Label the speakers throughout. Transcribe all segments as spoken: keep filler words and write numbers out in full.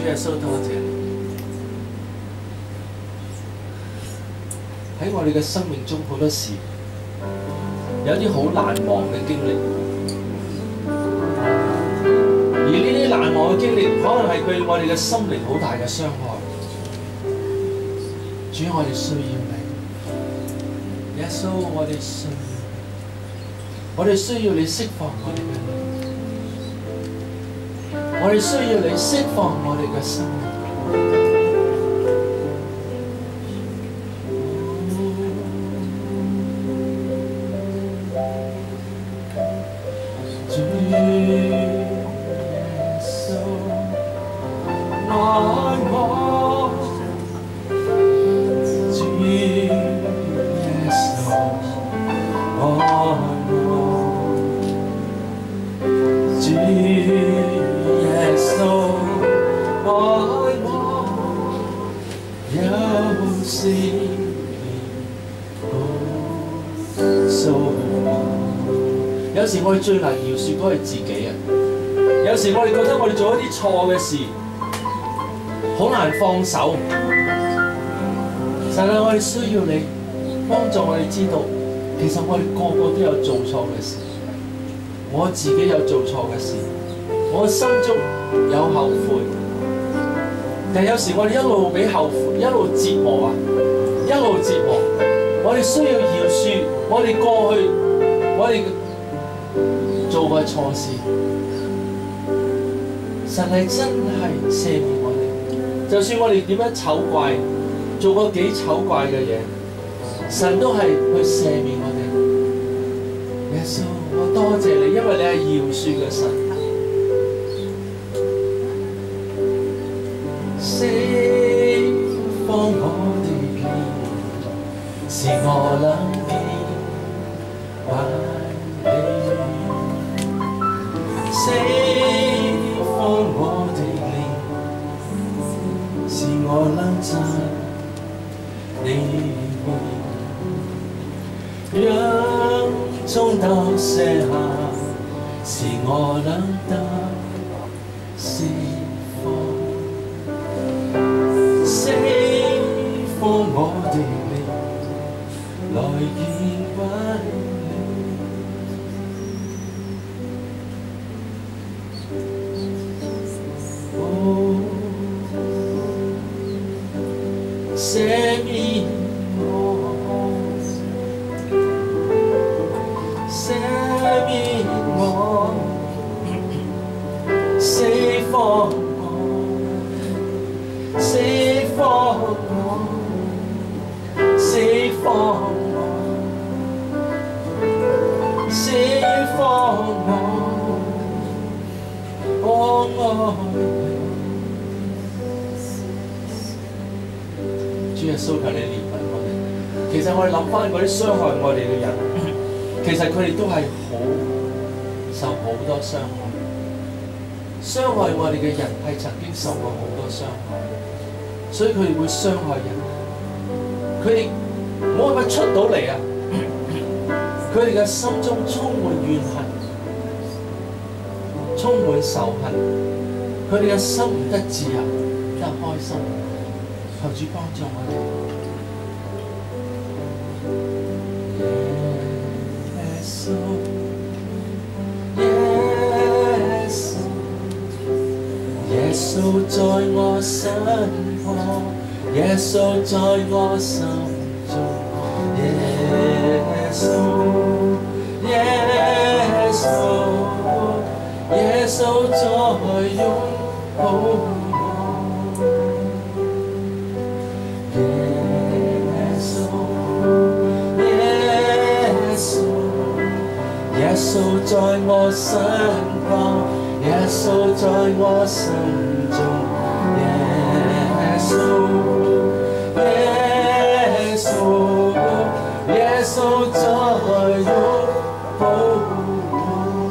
Speaker 1: 耶穌多謝你，喺我哋嘅生命中好多時有啲好難忘嘅經歷，而呢啲難忘嘅經歷可能係對我哋嘅心靈好大嘅傷害。主，我哋需要你，耶穌，我哋需要你，我哋需要你釋放我哋嘅靈，我哋需要你釋放我哋嘅生命。有時我哋最難饒恕都係自己啊！有時我哋覺得我哋做一啲錯嘅事，好難放手。神啊，我哋需要你幫助我哋知道，其實我哋個個都有做錯嘅事，我自己有做錯嘅事，我心中有後悔。但係有時我哋一路俾後悔，一路折磨啊，一路折磨。我哋需要饒恕我哋過去，我哋做過錯事，神係真係赦免我哋。就算我哋點樣醜怪，做過幾醜怪嘅嘢，神都係去赦免我哋。耶穌，我多謝你，因為你係饒恕嘅神。釋放我的靈，使我能記懷。釋放我的靈，使我能真你會，讓眾道卸下，使我能得釋放。釋放我的靈，來見溫。赦免我，赦免我，釋放我，釋放我，釋放我，釋放我，我愛。主耶穌，求你憐憫我哋。其實我哋諗翻嗰啲傷害我哋嘅人，其實佢哋都係好受好多傷害。傷害我哋嘅人係曾經受過好多傷害，所以佢哋會傷害人。佢哋冇辦法出到嚟啊！佢哋嘅心中充滿怨恨，充滿仇恨，佢哋嘅心唔得自由，唔得開心。求主幫助我哋。耶穌，耶穌，耶穌在我身旁，耶穌在我心中，耶穌，耶穌，耶穌在擁抱。耶穌在我身旁，耶穌在我心中，耶穌，耶穌，耶穌在擁抱我。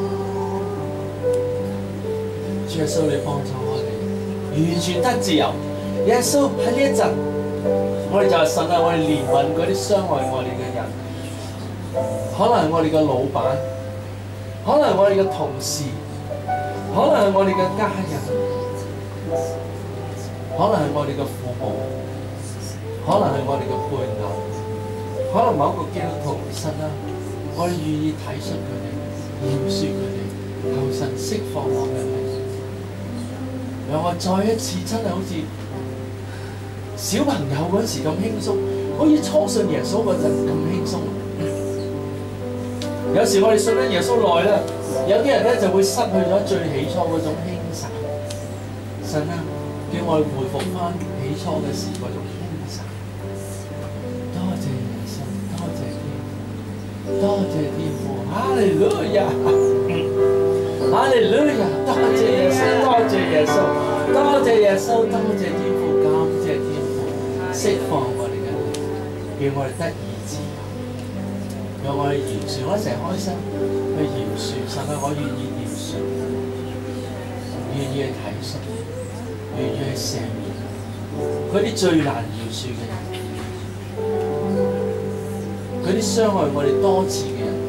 Speaker 1: 主耶穌，你幫助我哋完全得自由。耶穌喺呢一陣，我哋就係神啊！我哋憐憫嗰啲傷害我哋嘅人，可能係我哋嘅老闆。可能係我哋嘅同事，可能係我哋嘅家人， 可能係我哋嘅父母，可能係我哋嘅配偶，可能某一個基督徒神啊，我哋願意體恤佢哋，饒恕佢哋，求神釋放我嘅靈，讓我再一次真係好似小朋友嗰時咁輕鬆，好似初信耶穌嗰陣咁輕鬆。有時我哋信咗耶穌耐啦，有啲人咧就會失去咗最起初嗰種輕省。神啊，叫我哋回復翻起初嘅時嗰種輕省。多謝耶穌，多謝天父，多謝天父，哈利路亞，哈利路亞，多謝耶穌，多謝耶穌，多謝耶穌，多謝天父，感謝天父，釋放我哋嘅靈，叫我哋得以自由。讓我哋饒恕，我一齊開心去饒恕，神啊，我願意饒恕，願意去體恤，願意去赦免嗰啲最難饒恕嘅人，嗰啲傷害我哋多次嘅人，